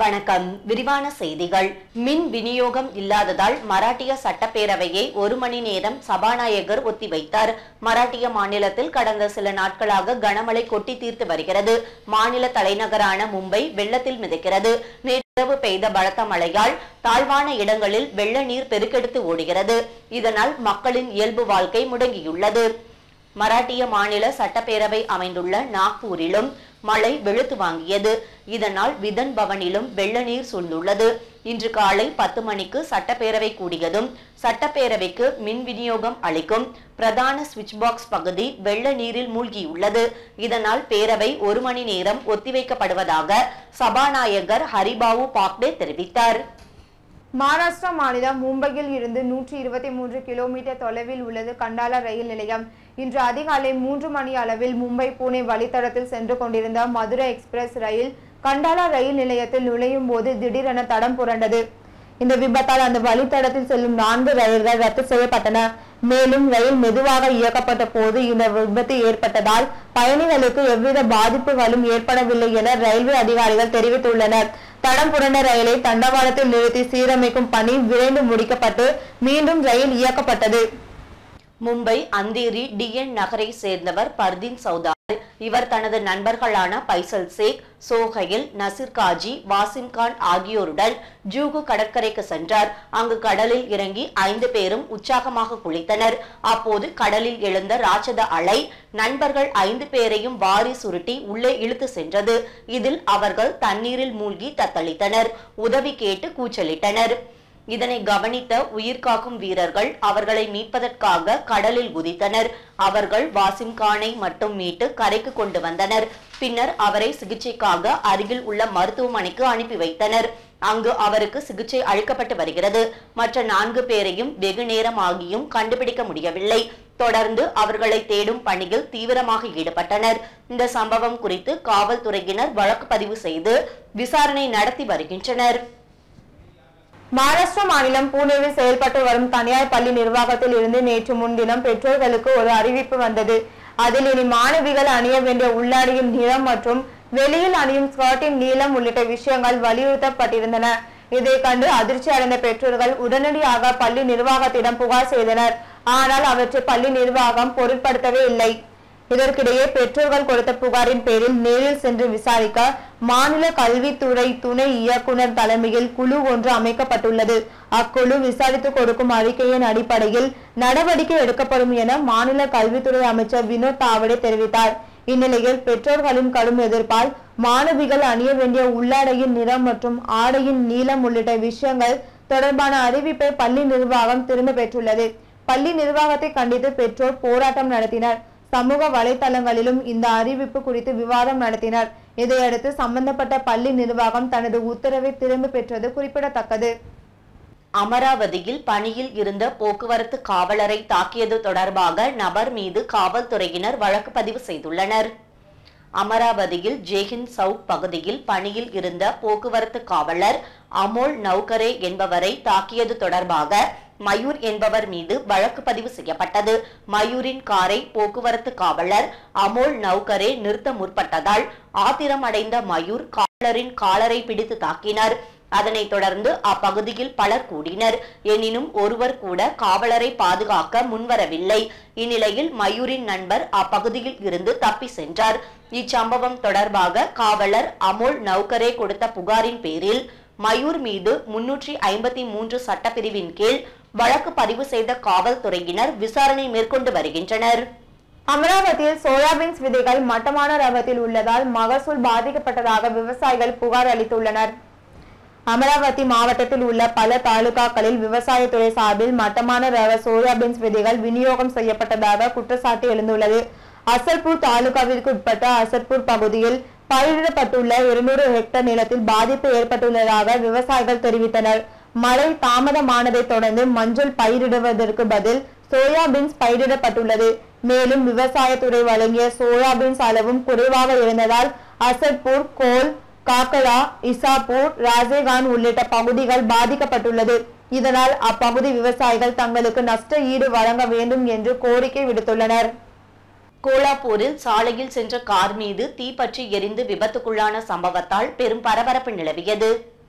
வணக்கம். விரிவான செய்திகள். மின் விநியோகம் இல்லாததால் மராட்டிய சட்டப்பேரவையை 1 மணி நேரம் சபாநாயகர் ஒத்திவைத்தார். மராட்டிய மாநிலத்தில் கடந்த சில நாட்களாக கனமழை கொட்டி தீர்த்து வருகிறது. மாநில தலைநகரான மும்பை வெள்ளத்தில் மிதக்கிறது. நேற்றிரவு பெய்த பலத்த மழையால் தாழ்வான இடங்களில் வெள்ள நீர் பெருக்கெடுத்து ஓடுகிறது. இதனால் மக்களின் இயல்பு வாழ்க்கை முடங்கியுள்ளது. மராட்டிய மாநில சட்டப்பேரவை அமைந்துள்ள நாக்பூரிலும் மழை வெளுத்து வாங்கியது. இதனால் விதன் பவனிலும் வெள்ள நீர் சூழ்ந்துள்ளது. இன்று காலை 10 மணிக்கு சட்டப்பேரவை கூடியதும் சட்டப்பேரவைக்கு மின் விநியோகம் அளிக்கும் பிரதான சுவிட்ச் பாக்ஸ் பகுதி வெள்ள நீரில் மூழ்கியுள்ளது. இதனால் பேரவை 1 மணி நேரம் ஒத்திவைக்கப்படுவதாக சபாநாயகர் ஹரிபாவு பாக்டே தெரிவித்தார். மகாராஷ்டிரா மாநிலம் மும்பையில் இருந்து 123 கிலோமீட்டர் தொலைவில் உள்ளது கண்டாலா ரயில் நிலையம். இன்று அதிகாலை 3 மணி அளவில் மும்பை புனே வழித்தடத்தில் சென்று கொண்டிருந்த மதுரை எக்ஸ்பிரஸ் ரயில் கண்டாலா ரயில் நிலையத்தில் நுழையும் போது திடீரென தடம் புரண்டது. இந்த விபத்தால் அந்த வழித்தடத்தில் செல்லும் 4 ரயில்கள் ரத்து செய்யப்பட்டன. மேலும் ரயில் மெதுவாக இயக்கப்பட்ட போது இந்த விபத்து ஏற்பட்டதால் பயணிகளுக்கு எவ்வித பாதிப்புகளும் ஏற்படவில்லை என ரயில்வே அதிகாரிகள் தெரிவித்துள்ளனர். தடம் புரண்ட ரயிலை தண்டவாளத்தில் நிறுத்தி சீரமைக்கும் பணி விரைந்து முடிக்கப்பட்டு மீண்டும் ரயில் இயக்கப்பட்டது. மும்பை அந்தேரி டிஎன் நகரை சேர்ந்தவர் பர்தீன் சௌதார். இவர் தனது நண்பர்களான பைசல் சேக், சோஹைல், நசீர் காஜி, வாசிம் கான் ஆகியோருடன் ஜூகு கடற்கரைக்கு சென்றார். அங்கு கடலில் இறங்கி 5 பேரும் உற்சாகமாக குளித்தனர். அப்போது கடலில் எழுந்த ராட்சத அலை நண்பர்கள் 5 பேரையும் வாரி சுருட்டி உள்ளே இழுத்து சென்றது. இதில் அவர்கள் தண்ணீரில் மூழ்கி தத்தளித்தனர். உதவி கேட்டு கூச்சலிட்டனர். இதனை கவனித்த உயிர்காக்கும் வீரர்கள் அவர்களை மீட்பதற்காக கடலில் குதித்தனர். அவர்கள் வாசிம் கானை மட்டும் மீட்டு கரைக்கு கொண்டு வந்தனர். பின்னர் அவரை சிகிச்சைக்காக அருகில் உள்ள மருத்துவமனைக்கு அனுப்பி வைத்தனர். அங்கு அவருக்கு சிகிச்சை அளிக்கப்பட்டு வருகிறது. மற்ற 4 பேரையும் வெகு நேரம் ஆகியும் கண்டுபிடிக்க முடியவில்லை. தொடர்ந்து அவர்களை தேடும் பணியில் தீவிரமாக ஈடுபட்டனர். இந்த சம்பவம் குறித்து காவல்துறையினர் வழக்கு பதிவு செய்து விசாரணை நடத்தி வருகின்றனர். மகாராஷ்டிரா மாநிலம் புனேவில் செயல்பட்டு வரும் தனியார் பள்ளி நிர்வாகத்தில் இருந்து நேற்று முன்தினம் பெற்றோர்களுக்கு ஒரு அறிவிப்பு வந்தது. அதில் இனி மாணவிகள் அணிய வேண்டிய உள்ளாடையின் நிறம் மற்றும் வெளியில் அணியும் ஸ்கர்ட்டின் நீளம் உள்ளிட்ட விஷயங்கள் வலியுறுத்தப்பட்டிருந்தன. இதை கண்டு அதிர்ச்சி அடைந்த பெற்றோர்கள் உடனடியாக பள்ளி நிர்வாகத்திடம் புகார் செய்தனர். ஆனால் அவற்றை பள்ளி நிர்வாகம் பொருட்படுத்தவே இல்லை. இதற்கிடையே பெற்றோர்கள் கொடுத்த புகாரின் பேரில் நேரில் சென்று விசாரிக்க மாநில கல்வித்துறை துணை இயக்குனர் தலைமையில் குழு ஒன்று அமைக்கப்பட்டுள்ளது. அக்குழு விசாரித்து கொடுக்கும் அறிக்கையின் அடிப்படையில் நடவடிக்கை எடுக்கப்படும் என மாநில கல்வித்துறை அமைச்சர் வினோத் தாவடே தெரிவித்தார். இந்நிலையில் பெற்றோர்களின் கடும் எதிர்ப்பால் மாணவிகள் அணிய வேண்டிய உள்ளாடையின் நிறம் மற்றும் ஆடையின் நீளம் உள்ளிட்ட விஷயங்கள் தொடர்பான அறிவிப்பை பள்ளி நிர்வாகம் திரும்ப பெற்றுள்ளது. பள்ளி நிர்வாகத்தை கண்டித்து பெற்றோர் போராட்டம் நடத்தினர். சமூக வலைதளங்களிலும் இந்த அறிவிப்பு குறித்து விவாதம் நடத்தினர். இதையடுத்து சம்பந்தப்பட்ட பள்ளி நிர்வாகம் தனது உத்தரவை திரும்ப பெற்றது குறிப்பிடத்தக்கது. அமராவதியில் பணியில் இருந்த போக்குவரத்து காவலரை தாக்கியது தொடர்பாக நபர் மீது காவல்துறையினர் வழக்கு பதிவு செய்துள்ளனர். அமராவதியில் ஜெய்ஹிந்த் சவுக் பகுதியில் பணியில் இருந்த போக்குவரத்து காவலர் அமோல் நௌகரே என்பவரை தாக்கியது தொடர்பாக மயூர் என்பவர் மீது வழக்கு பதிவு செய்யப்பட்டது. மயூரின் காரை போக்குவரத்து காவலர் அமோல் நௌகரே நிறுத்த முற்பட்டதால் ஆத்திரம் அடைந்த மயூர் காவலரின் காலரை பிடித்து தாக்கினார். அதனைத் தொடர்ந்து அப்பகுதியில் பலர் கூடினர். எனினும் ஒருவர் கூட காவலரை பாதுகாக்க முன்வரவில்லை. இந்நிலையில் மயூரின் நண்பர் அப்பகுதியில் இருந்து தப்பி சென்றார். இச்சம்பவம் தொடர்பாக காவலர் அமோல் நௌகரே கொடுத்த புகாரின் பேரில் மயூர் மீது 353 சட்டப்பிரிவின் கீழ் வழக்கு பதிவு செய்த காவல்துறையினர் விசாரணை மேற்கொண்டு வருகின்றனர். அமராவதியில் சோயாபீன்ஸ் விதைகள் மட்டமான ரகத்தில் உள்ளதால் மகசூல் பாதிக்கப்பட்டதாக விவசாயிகள் புகார் அளித்துள்ளனர். அமராவதி மாவட்டத்தில் உள்ள பல தாலுகாக்களில் விவசாயத்துறை சார்பில் மட்டமான ரக சோயாபீன்ஸ் விதைகள் விநியோகம் செய்யப்பட்டதாக குற்றச்சாட்டு எழுந்துள்ளது. அசர்பூர் தாலுகாவிற்கு உட்பட்ட அசர்பூர் பகுதியில் பயிரிடப்பட்டுள்ள 200 ஹெக்டேர் நிலத்தில் பாதிப்பு ஏற்பட்டுள்ளதாக விவசாயிகள் தெரிவித்தனர். மழை தாமதமானதை தொடர்ந்து மஞ்சள் பயிரிடுவதற்கு பதில் சோயாபீன்ஸ் பயிரிடப்பட்டுள்ளது. மேலும் விவசாயத்துறை வழங்கிய சோயாபீன்ஸ் அளவும் குறைவாக இருந்ததால் அசர்பூர், கோல், காக்கடா, இசாப்பூர், ராஜேகான் உள்ளிட்ட பகுதிகள் பாதிக்கப்பட்டுள்ளது. இதனால் அப்பகுதி விவசாயிகள் தங்களுக்கு நஷ்ட ஈடு வழங்க வேண்டும் என்று கோரிக்கை விடுத்துள்ளனர். கோலாப்பூரில் சாலையில் சென்ற கார் மீது தீப்பற்றி எரிந்து விபத்துக்குள்ளான சம்பவத்தால் பெரும் பரபரப்பு நிலவியது.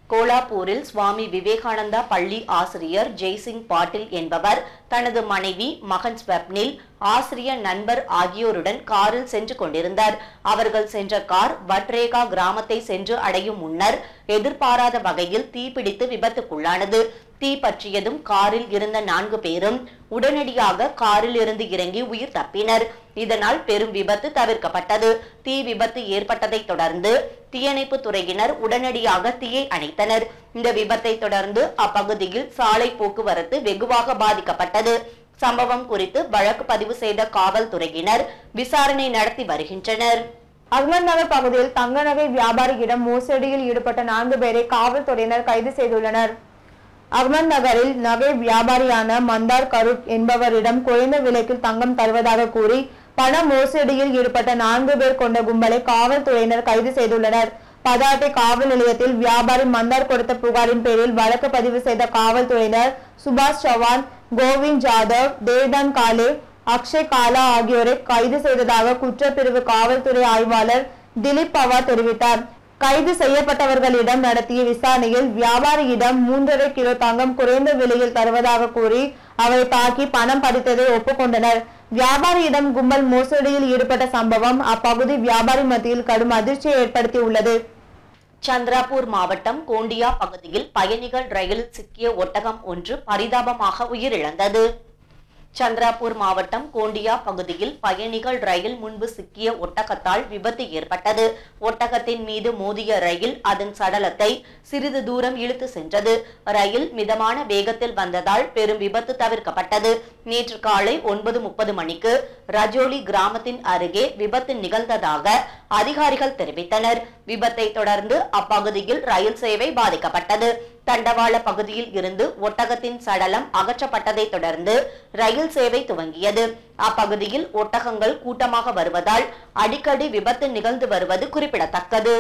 கோலாப்பூரில் சுவாமி விவேகானந்தா பள்ளி ஆசிரியர் ஜெய்சிங் பாட்டில் என்பவர் தனது மனைவி, மகன் ஸ்வப்னில், ஆசிரியர் நண்பர் ஆகியோருடன் காரில் சென்று கொண்டிருந்தார். அவர்கள் சென்ற கார் வட்ரேகா கிராமத்தை சென்று அடையும் முன்னர் எதிர்பாராத வகையில் தீப்பிடித்து விபத்துக்குள்ளானது. தீ பற்றியதும் காரில் இருந்த 4 பேரும் உடனடியாக காரில் இருந்து இறங்கி உயிர் தப்பினர். இதனால் பெரும் விபத்து தவிர்க்கப்பட்டது. தீ விபத்து ஏற்பட்டதை தொடர்ந்து தீயணைப்பு துறையினர் உடனடியாக தீயை அணைத்தனர். இந்த விபத்தை தொடர்ந்து அப்பகுதியில் சாலை போக்குவரத்து வெகுவாக பாதிக்கப்பட்டது. சம்பவம் குறித்து வழக்கு பதிவு செய்த காவல்துறையினர் விசாரணை நடத்தி வருகின்றனர். அகமதுநகர் பகுதியில் தங்க நகை வியாபாரியிடம் மோசடியில் ஈடுபட்ட 4 பேரை காவல்துறையினர் கைது செய்துள்ளனர். அகமதுநகரில் நகை வியாபாரியான மந்தார் கருட் என்பவரிடம் குறைந்த விலைக்கு தங்கம் தருவதாக கூறி பண மோசடியில் ஈடுபட்ட 4 பேர் கொண்ட கும்பலை காவல்துறையினர் கைது செய்துள்ளனர். பதாட்டை காவல் நிலையத்தில் வியாபாரி மந்தார் கொடுத்த புகாரின் பேரில் வழக்கு பதிவு செய்த காவல்துறையினர் சுபாஷ் சவான், கோவிந்த் ஜாதவ், தேவ்தான் காலே, அக்ஷய் காலா ஆகியோரை கைது செய்ததாக குற்றப்பிரிவு காவல்துறை ஆய்வாளர் திலீப் பவார் தெரிவித்தார். கைது செய்யப்பட்டவர்களிடம் நடத்திய விசாரணையில் வியாபாரியிடம் 3.5 கிலோ தங்கம் குறைந்த விலையில் தருவதாக கூறி அவரை தாக்கி பணம் பறித்ததை ஒப்புக்கொண்டனர். வியாபாரியிடம் கும்பல் மோசடியில் ஈடுபட்ட சம்பவம் அப்பகுதி வியாபாரி மத்தியில் கடும் அதிர்ச்சியை ஏற்படுத்தியுள்ளது. சந்திராபூர் மாவட்டம் கோண்டியா பகுதியில் பயணிகள் ரயிலில் சிக்கிய ஒட்டகம் ஒன்று பரிதாபமாக உயிரிழந்தது. சந்திராபூர் மாவட்டம் கோண்டியா பகுதியில் பயணிகள் ரயில் முன்பு சிக்கிய ஒட்டகத்தால் விபத்து ஏற்பட்டது. ஒட்டகத்தின் மீது மோதிய ரயில் அதன் சடலத்தை சிறிது தூரம் இழுத்து சென்றது. ரயில் மிதமான வேகத்தில் வந்ததால் பெரும் விபத்து தவிர்க்கப்பட்டது. நேற்று காலை 9:30 மணிக்கு ரஜோலி கிராமத்தின் அருகே விபத்து நிகழ்ந்ததாக அதிகாரிகள் தெரிவித்தனர். விபத்தை தொடர்ந்து அப்பகுதியில் ரயில் சேவை பாதிக்கப்பட்டது. தண்டவாள பகுதியில் இருந்து ஒட்டகத்தின் சடலம் அகற்றப்பட்டதை தொடர்ந்து ரயில் சேவை துவங்கியது. அப்பகுதியில் ஒட்டகங்கள் கூட்டமாக வருவதால் அடிக்கடி விபத்து நிகழ்ந்து வருவது குறிப்பிடத்தக்கது.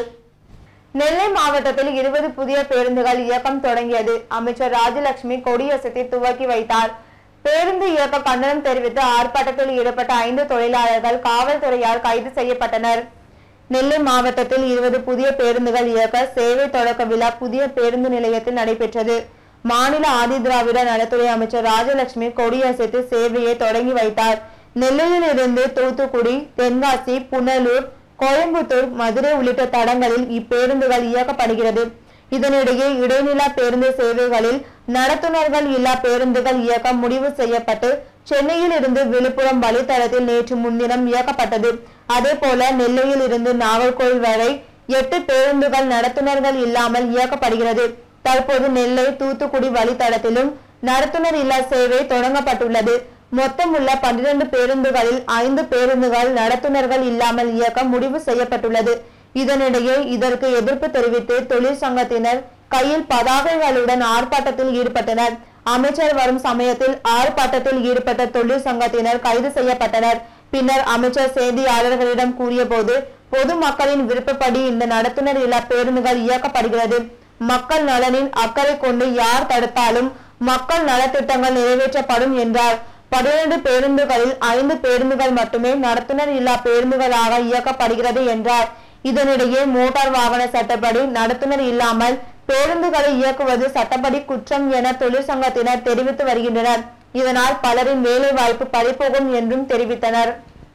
நெல்லை மாவட்டத்தில் 20 புதிய பேருந்துகள் இயக்கம் தொடங்கியது. அமைச்சர் ராஜலட்சுமி கொடியசைத்து துவக்கி வைத்தார். பேருந்து இயக்க கண்டனம் தெரிவித்து ஆர்ப்பாட்டத்தில் ஈடுபட்ட 5 தொழிலாளர்கள் காவல்துறையால் கைது செய்யப்பட்டனர். நெல்லை மாவட்டத்தில் 20 புதிய பேருந்துகள் இயக்க சேவை தொடக்க விழா புதிய பேருந்து நிலையத்தில் நடைபெற்றது. மாநில ஆதிதிராவிட நலத்துறை அமைச்சர் ராஜலட்சுமி கொடியசைத்து சேவையை தொடங்கி வைத்தார். நெல்லையில் இருந்து தூத்துக்குடி, தென்காசி, புனலூர், கோயம்புத்தூர், மதுரை உள்ளிட்ட தடங்களில் இப்பேருந்துகள் இயக்கப்படுகிறது. இதனிடையே இடைநிலா பேருந்து சேவைகளில் நடத்துனர்கள் இல்லா பேருந்துகள் இயக்க முடிவு செய்யப்பட்டு சென்னையில் இருந்து விழுப்புரம் வழித்தடத்தில் நேற்று முன்தினம் இயக்கப்பட்டது. அதே போல நெல்லையில் இருந்து நாகர்கோவில் வரை 8 பேருந்துகள் நடத்துனர்கள் இல்லாமல் இயக்கப்படுகிறது. தற்போது நெல்லை, தூத்துக்குடி வழித்தடத்திலும் நடத்துனர் இல்லா சேவை தொடங்கப்பட்டுள்ளது. மொத்தம் உள்ள 12 பேருந்துகளில் 5 பேருந்துகள் நடத்துனர்கள் இல்லாமல் இயக்க முடிவு செய்யப்பட்டுள்ளது. இதனிடையே இதற்கு எதிர்ப்பு தெரிவித்து தொழிற்சங்கத்தினர் கையில் பதாகைகளுடன் ஆர்ப்பாட்டத்தில் ஈடுபட்டனர். அமைச்சர் வரும் சமயத்தில் ஆர்ப்பாட்டத்தில் ஈடுபட்ட தொழிற்சங்கத்தினர் கைது செய்யப்பட்டனர். பின்னர் அமைச்சர் செய்தியாளர்களிடம் கூறிய போது, பொதுமக்களின் விருப்பப்படி இந்த நடத்துனர் இல்லா பேருந்துகள் இயக்கப்படுகிறது. மக்கள் நலனின் அக்கறை கொண்டு யார் தடுத்தாலும் மக்கள் நலத்திட்டங்கள் நிறைவேற்றப்படும் என்றார். 12 பேருந்துகளில் 5 பேருந்துகள் மட்டுமே நடத்துனர் இல்லா பேருந்துகளாக இயக்கப்படுகிறது என்றார். இதனிடையே மோட்டார் வாகன சட்டப்படி நடத்துனர் இல்லாமல் பேருந்துகளை இயக்குவது சட்டப்படி குற்றம் என தொழிற்சங்கத்தினர் தெரிவித்து வருகின்றனர். இதனால் பலரின் வேலை வாய்ப்பு பறிபோகும் என்றும் தெரிவித்தனர்.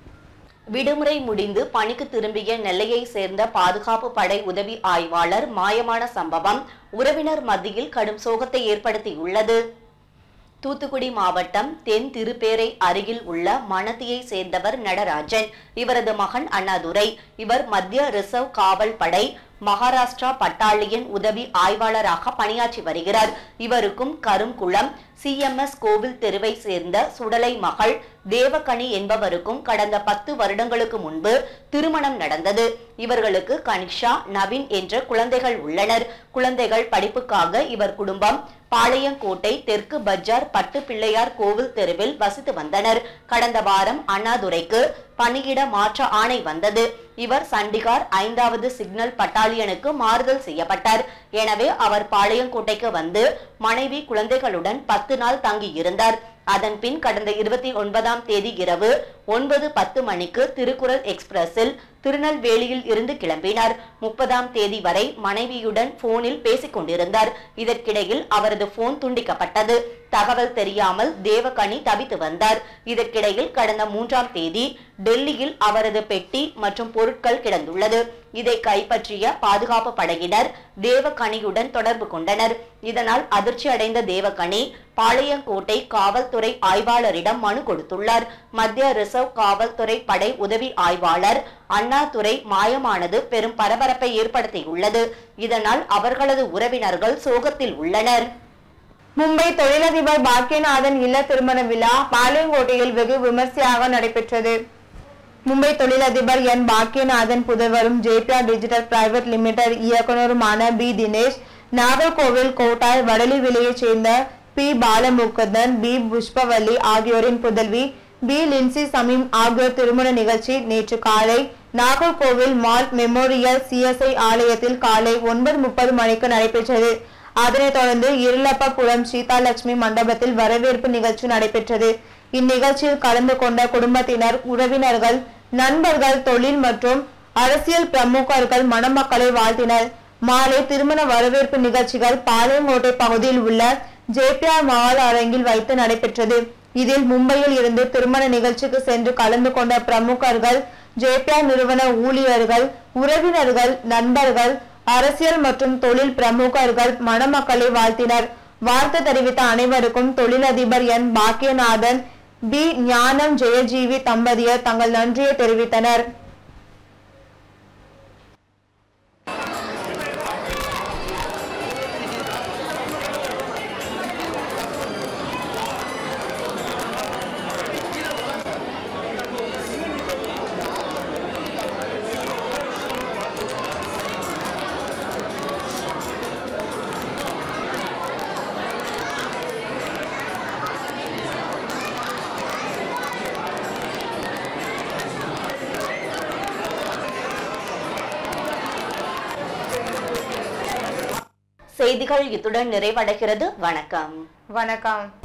விடுமுறை முடிந்து பணிக்கு திரும்பிய நெல்லையை சேர்ந்த பாதுகாப்பு படை உதவி ஆய்வாளர் மாயமான சம்பவம் உறவினர் மத்தியில் கடும் சோகத்தை ஏற்படுத்தியுள்ளது. தூத்துக்குடி மாவட்டம் தென் திருப்பேரை அருகில் உள்ள மணத்தியை சேர்ந்தவர் நடராஜன். இவரது மகன் அண்ணாதுரை. இவர் மத்திய ரிசர்வ் காவல் படை மகாராஷ்டிரா பட்டாலியன் உதவி ஆய்வாளராக பணியாற்றி வருகிறார். இவருக்கும் கருங்குளம் சிஎம்எஸ் கோவில் தெருவை சேர்ந்த சுடலை மகள் தேவகனி என்பவருக்கும் கடந்த 10 வருடங்களுக்கு முன்பு திருமணம் நடந்தது. இவர்களுக்கு கனிஷா, நவீன் என்ற குழந்தைகள் உள்ளனர். குழந்தைகள் படிப்புக்காக இவர் குடும்பம் பாளையங்கோட்டை தெற்கு பஜார் பட்டு பிள்ளையார் கோவில் தெருவில் வசித்து வந்தனர். கடந்த வாரம் அண்ணாதுரைக்கு பணியிட மாற்ற ஆணை வந்தது. இவர் சண்டிகார் 5வது சிக்னல் பட்டாலியனுக்கு மாறுதல் செய்யப்பட்டார். எனவே அவர் பாளையங்கோட்டைக்கு வந்து மனைவி குழந்தைகளுடன் 10 நாள் தங்கி இருந்தார். அதன் பின் கடந்த 29ஆம் தேதி இரவு 9:10 மணிக்கு திருக்குறள் எக்ஸ்பிரஸில் திருநெல்வேலியில் இருந்து கிளம்பினார். 30ஆம் தேதி வரை மனைவியுடன் போனில் பேசிக் கொண்டிருந்தார். இதற்கிடையில் அவரது போன் துண்டிக்கப்பட்டது. தகவல் தெரியாமல் தேவகனி தவித்து வந்தார். இதற்கிடையில் கடந்த 3ஆம் தேதி டெல்லியில் அவரது பெட்டி மற்றும் பொருட்கள் கிடந்துள்ளது. இதை கைப்பற்றிய பாதுகாப்பு படையினர் தேவகனியுடன் தொடர்பு கொண்டனர். இதனால் அதிர்ச்சி அடைந்த தேவகனி பாளையங்கோட்டை காவல்துறை ஆய்வாளரிடம் மனு கொடுத்துள்ளார். மத்திய ரிசர்வ் காவல்துறை படை உதவி ஆய்வாளர் அண்ணாதுரை மாயமானது பெரும் பரபரப்பை ஏற்படுத்தியுள்ளது. இதனால் அவர்களது உறவினர்கள் சோகத்தில் உள்ளனர். மும்பை தொழிலதிபர் பாக்கியநாதன் இல்ல திருமண விழா பாளையங்கோட்டையில் வெகு விமர்சையாக நடைபெற்றது. மும்பை தொழிலதிபர் என் பாக்கியநாதன் புதல்வரும் ஜேபிஆர் டிஜிட்டல் பிரைவேட் லிமிடெட் இயக்குநருமான பி தினேஷ், நாகர்கோவில் கோட்டாய் வடலிவிலையைச் சேர்ந்த பி பாலமுகுந்தன், பி புஷ்பவல்லி ஆகியோரின் புதல்வி பி லின்சி சமீம் ஆகியோர் திருமண நிகழ்ச்சி நேற்று காலை நாகர்கோவில் மால் மெமோரியல் சிஎஸ்ஐ ஆலயத்தில் காலை 9:30 மணிக்கு நடைபெற்றது. அதனைத் தொடர்ந்து இருளப்பபுரம் சீதாலட்சுமி மண்டபத்தில் வரவேற்பு நிகழ்ச்சி நடைபெற்றது. இந்நிகழ்ச்சியில் கலந்து கொண்ட குடும்பத்தினர், உறவினர்கள், நண்பர்கள், தொழில் மற்றும் அரசியல் பிரமுகர்கள் மணமக்களை வாழ்த்தினர். மாலை திருமண வரவேற்பு நிகழ்ச்சிகள் பாளையங்கோட்டை பகுதியில் உள்ள ஜேபிஆர் மால் அரங்கில் வைத்து நடைபெற்றது. இதில் மும்பையில் இருந்து திருமண நிகழ்ச்சிக்கு சென்று கலந்து கொண்ட பிரமுகர்கள், ஜேபிஆர் நிறுவன ஊழியர்கள், உறவினர்கள், நண்பர்கள், அரசியல் மற்றும் தொழில் பிரமுகர்கள் மணமக்களை வாழ்த்தினர். வாழ்த்து தெரிவித்த அனைவருக்கும் தொழிலதிபர் என் பாக்கியநாதன், பி ஞானம் ஜெயஜீவி தம்பதியர் தங்கள் நன்றியை தெரிவித்தனர். செய்திகள் இத்துடன் நிறைவடைகிறது. வணக்கம். வணக்கம்.